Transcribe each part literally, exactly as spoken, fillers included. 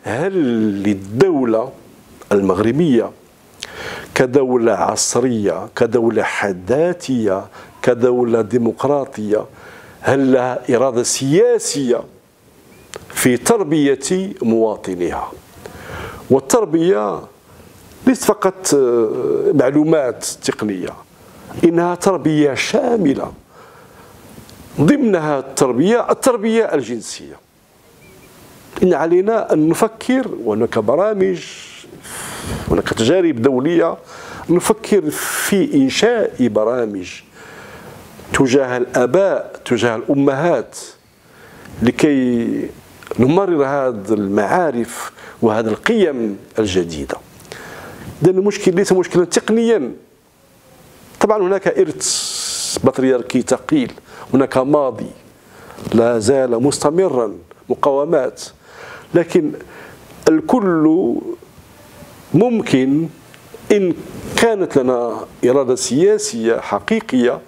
هل للدولة المغربية كدولة عصرية، كدولة حداثية، كدولة ديمقراطية، هل لها إرادة سياسية في تربية مواطنيها؟ والتربية ليست فقط معلومات تقنية، إنها تربية شاملة، ضمنها التربية التربية الجنسية. إن علينا أن نفكر، وهناك برامج، هناك تجارب دولية، نفكر في إنشاء برامج تجاه الآباء، تجاه الأمهات، لكي نمرر هذه المعارف وهذه القيم الجديدة. لأن المشكل ليس مشكلا تقنيا. طبعا هناك إرث بطريركي ثقيل، هناك ماضي لا زال مستمرا، مقاومات، لكن الكل ممكن إن كانت لنا إرادة سياسية حقيقية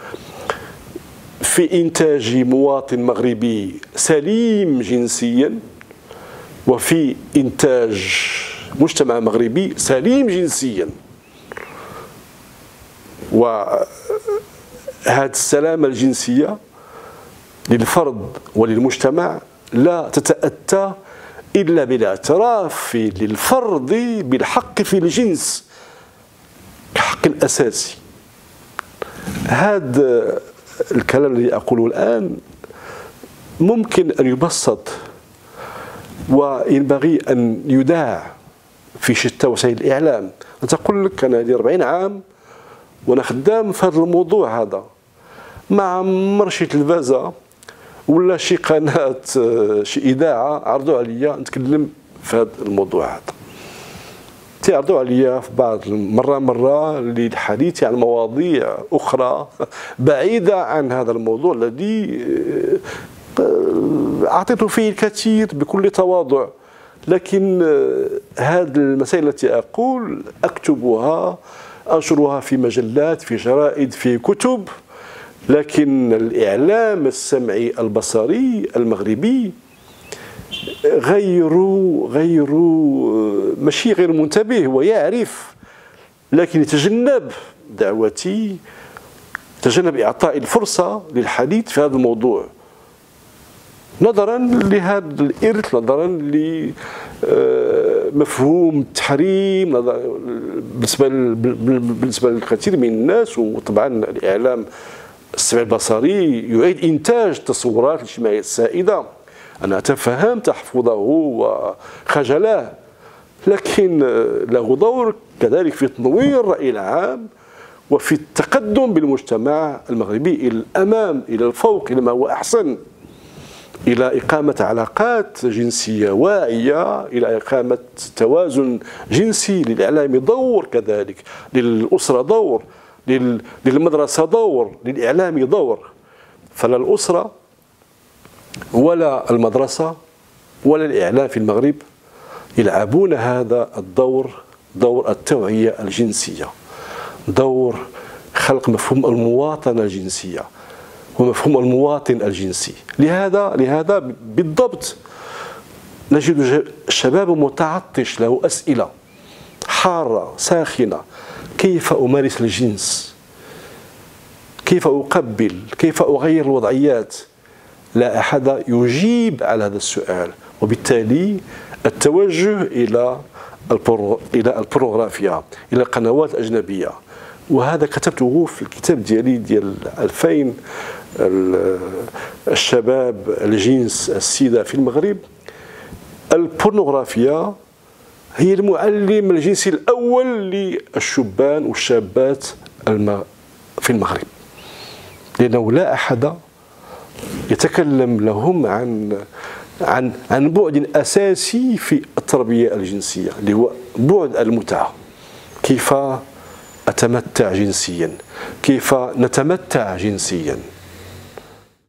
في إنتاج مواطن مغربي سليم جنسيا، وفي إنتاج مجتمع مغربي سليم جنسيا. وهذه السلامة الجنسية للفرد وللمجتمع لا تتأتى إلا بالاعتراف للفرد بالحق في الجنس كحق أساسي. هذا الكلام الذي أقوله الآن ممكن أن يبسط، وينبغي أن يذاع في شتى وسائل الإعلام. أنا تقول لك أنا لي أربعين عام وأنا خدام في هذا الموضوع هذا، ما عمر شي تلفازة ولا شي قناة شي إذاعة عرضوا عليا نتكلم في هذا الموضوع هذا. تعرضوا عليا في بعض مرة مرة للحديث عن مواضيع أخرى بعيدة عن هذا الموضوع الذي أعطيت فيه الكثير بكل تواضع، لكن هذه المسائل التي أقول أكتبها، أنشرها في مجلات، في جرائد، في كتب، لكن الإعلام السمعي البصري المغربي غير غير ماشي غير منتبه ويعرف، لكن يتجنب دعوتي، يتجنب إعطاء الفرصة للحديث في هذا الموضوع، نظرا لهذا الإرث، نظرا لمفهوم التحريم بالنسبة بالنسبة للكثير من الناس. وطبعا الإعلام السمعي البصري يعيد إنتاج التصورات الاجتماعية السائدة. أنا أتفهم تحفظه وخجله، لكن له دور كذلك في تنوير الرأي العام وفي التقدم بالمجتمع المغربي إلى الأمام، إلى الفوق، إلى ما هو أحسن، إلى إقامة علاقات جنسية واعية، إلى إقامة توازن جنسي. للإعلام دور كذلك، للأسرة دور، للمدرسة دور، للإعلام دور. فلا الأسرة ولا المدرسة ولا الإعلام في المغرب يلعبون هذا الدور، دور التوعية الجنسية، دور خلق مفهوم المواطنة الجنسية ومفهوم المواطن الجنسي. لهذا لهذا بالضبط نجد الشباب متعطش، له أسئلة حارة ساخنة: كيف أمارس الجنس؟ كيف أقبل؟ كيف أغير الوضعيات؟ لا أحد يجيب على هذا السؤال، وبالتالي التوجه إلى إلى البورنوغرافيا، إلى القنوات الأجنبية. وهذا كتبته في الكتاب ديالي ديال ألفين، الشباب الجنس السيدة في المغرب. البورنوغرافيا هي المعلم الجنسي الأول للشبان والشابات في المغرب، لأنه لا أحد يتكلم لهم عن عن عن بعد أساسي في التربية الجنسية، اللي هو بعد المتعة. كيف أتمتع جنسيا؟ كيف نتمتع جنسيا؟